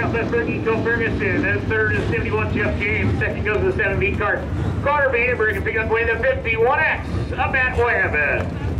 up, that's Berkey Joe Ferguson. Then third is 71 Jeff James. Second goes to the 7 car. Connor Vandenberg can pick up away the 51X. Up at Webb.